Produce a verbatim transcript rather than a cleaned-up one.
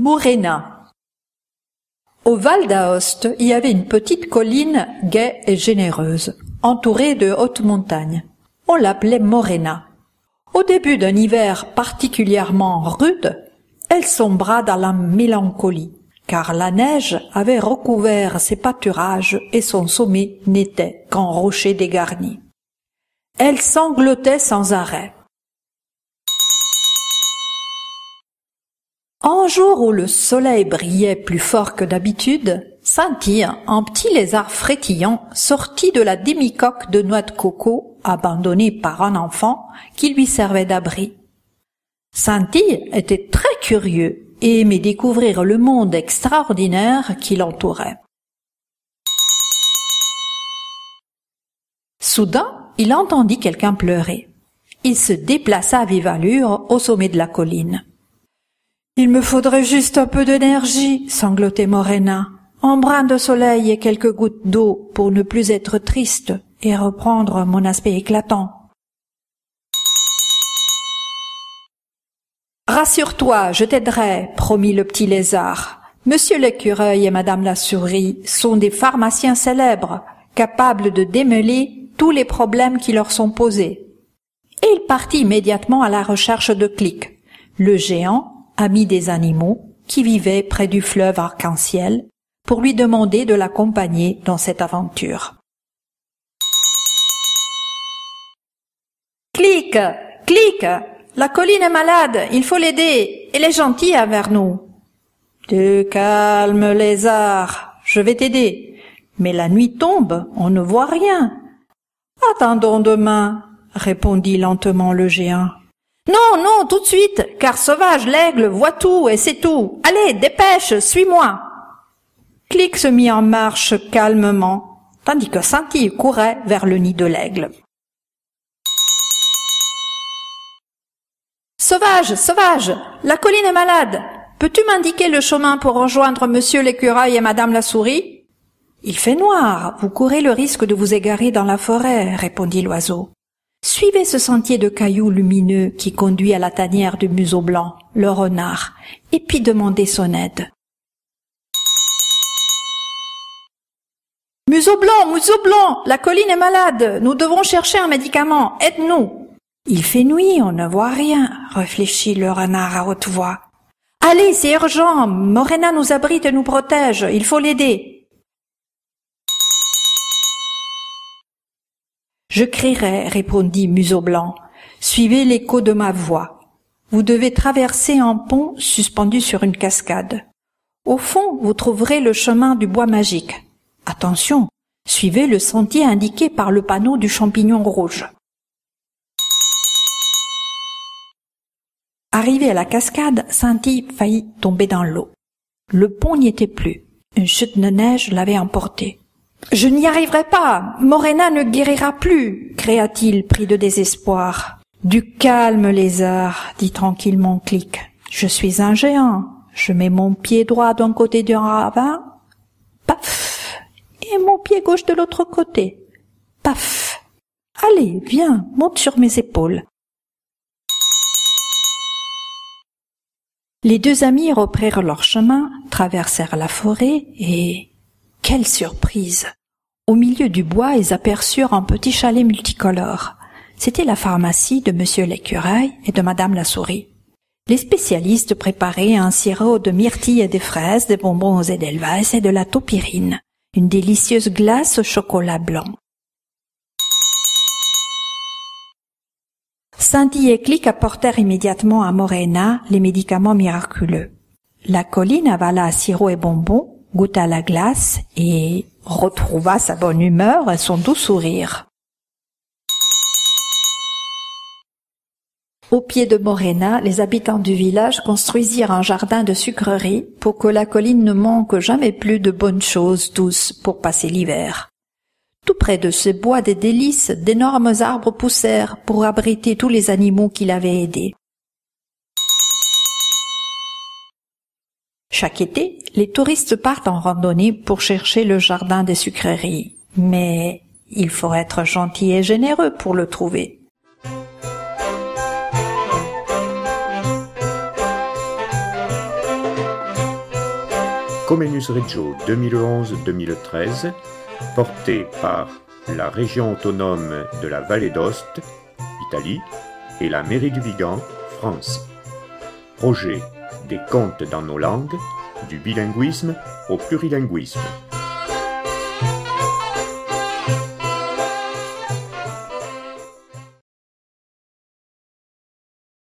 Morena. Au Val d'Aoste, il y avait une petite colline gaie et généreuse, entourée de hautes montagnes. On l'appelait Morena. Au début d'un hiver particulièrement rude, elle sombra dans la mélancolie, car la neige avait recouvert ses pâturages et son sommet n'était qu'en rochers dégarnis. Elle sanglotait sans arrêt. Un jour où le soleil brillait plus fort que d'habitude, Scintille, un petit lézard frétillant, sortit de la demi-coque de noix de coco abandonnée par un enfant qui lui servait d'abri. Scintille était très curieux et aimait découvrir le monde extraordinaire qui l'entourait. Soudain, il entendit quelqu'un pleurer. Il se déplaça à vive allure au sommet de la colline. « Il me faudrait juste un peu d'énergie, » sanglotait Morena. « Un brin de soleil et quelques gouttes d'eau pour ne plus être triste et reprendre mon aspect éclatant. »« Rassure-toi, je t'aiderai, » promit le petit lézard. « Monsieur l'écureuil et madame la souris sont des pharmaciens célèbres, capables de démêler tous les problèmes qui leur sont posés. » Et il partit immédiatement à la recherche de Clique, le géant, ami des animaux, qui vivait près du fleuve arc-en-ciel, pour lui demander de l'accompagner dans cette aventure. « Clique, Clique, la colline est malade, il faut l'aider, elle est gentille envers nous. »« Tu calme, lézard, je vais t'aider, mais la nuit tombe, on ne voit rien. »« Attendons demain, » répondit lentement le géant. « Non, non, tout de suite, car Sauvage l'aigle voit tout et c'est tout. Allez, dépêche, suis-moi. » Clique se mit en marche calmement, tandis que Scintille courait vers le nid de l'aigle. « Sauvage, Sauvage, la colline est malade. Peux-tu m'indiquer le chemin pour rejoindre monsieur l'écureuil et madame la souris ?»« Il fait noir, vous courez le risque de vous égarer dans la forêt, » répondit l'oiseau. Suivez ce sentier de cailloux lumineux qui conduit à la tanière du museau blanc, le renard, et puis demandez son aide. « Museau blanc, museau blanc, la colline est malade, nous devons chercher un médicament, aide-nous !»« Il fait nuit, on ne voit rien, » réfléchit le renard à haute voix. « Allez, c'est urgent, Morena nous abrite et nous protège, il faut l'aider. » « Je crierai, » répondit Museau blanc. « Suivez l'écho de ma voix. Vous devez traverser un pont suspendu sur une cascade. Au fond, vous trouverez le chemin du bois magique. Attention, suivez le sentier indiqué par le panneau du champignon rouge. » Arrivé à la cascade, Scintille faillit tomber dans l'eau. Le pont n'y était plus. Une chute de neige l'avait emporté. « Je n'y arriverai pas, Morena ne guérira plus !» cria-t-il, pris de désespoir. « Du calme, lézard, » dit tranquillement Clique. « Je suis un géant, je mets mon pied droit d'un côté d'un ravin, paf, et mon pied gauche de l'autre côté, paf. Allez, viens, monte sur mes épaules. » Les deux amis reprirent leur chemin, traversèrent la forêt et... Quelle surprise! Au milieu du bois, ils aperçurent un petit chalet multicolore. C'était la pharmacie de monsieur l'écureuil et de madame la souris. Les spécialistes préparaient un sirop de myrtille et des fraises, des bonbons aux édelweiss et de la taupirine, une délicieuse glace au chocolat blanc. Scintille et Clique apportèrent immédiatement à Morena les médicaments miraculeux. La colline avala sirop et bonbons, goûta la glace et retrouva sa bonne humeur et son doux sourire. Au pied de Morena, les habitants du village construisirent un jardin de sucreries pour que la colline ne manque jamais plus de bonnes choses douces pour passer l'hiver. Tout près de ce bois des délices, d'énormes arbres poussèrent pour abriter tous les animaux qui l'avaient aidé. Chaque été, les touristes partent en randonnée pour chercher le jardin des sucreries. Mais il faut être gentil et généreux pour le trouver. Comenius Reggio deux mille onze deux mille treize, porté par la région autonome de la Vallée d'Aoste, Italie, et la mairie du Vigan, France. Projet des contes dans nos langues, du bilinguisme au plurilinguisme.